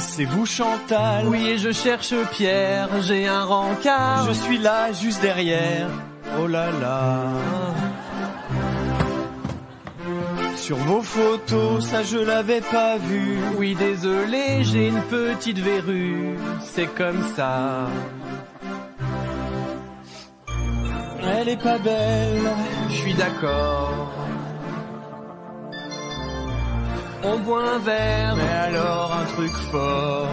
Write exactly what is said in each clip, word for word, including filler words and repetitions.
C'est vous Chantal? Oui, et je cherche Pierre, j'ai un rencard. Je suis là, juste derrière. Oh là là. Sur vos photos, ça je l'avais pas vu. Oui, désolé, j'ai une petite verrue. C'est comme ça. Elle est pas belle. Je suis d'accord. On boit un verre. Mais alors un truc fort.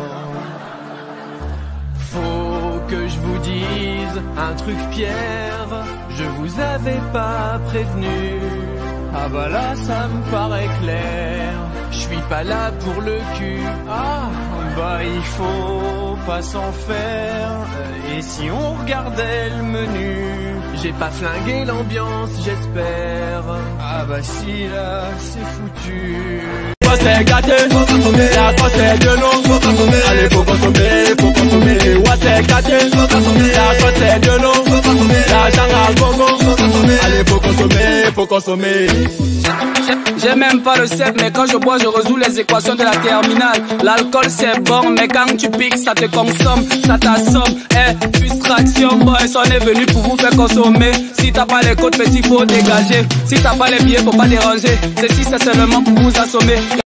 Faut que je vous dise un truc, Pierre. Je vous avais pas prévenu. Ah bah là ça me paraît clair. Je suis pas là pour le cul. Ah bah il faut pas s'en faire. Et si on regardait le menu? J'ai pas flingué l'ambiance, j'espère. Ah bah si là c'est foutu. C'est gâté, faut consommer, la sauce est de l'eau, faut consommer, allez faut consommer, faut consommer, ouais c'est gâté, faut consommer, la sauce est de l'eau, faut consommer, l'argent à gogo, faut consommer, allez faut consommer, faut consommer. J'ai même pas le sec, mais quand je bois, je résous les équations de la terminale. L'alcool c'est bon, mais quand tu piques, ça te consomme, ça t'assomme. Eh, frustration, boy, on est venu pour vous faire consommer. Si t'as pas les côtes, petit, faut dégager. Si t'as pas les billets, faut pas déranger. Ceci, c'est seulement pour vous assommer.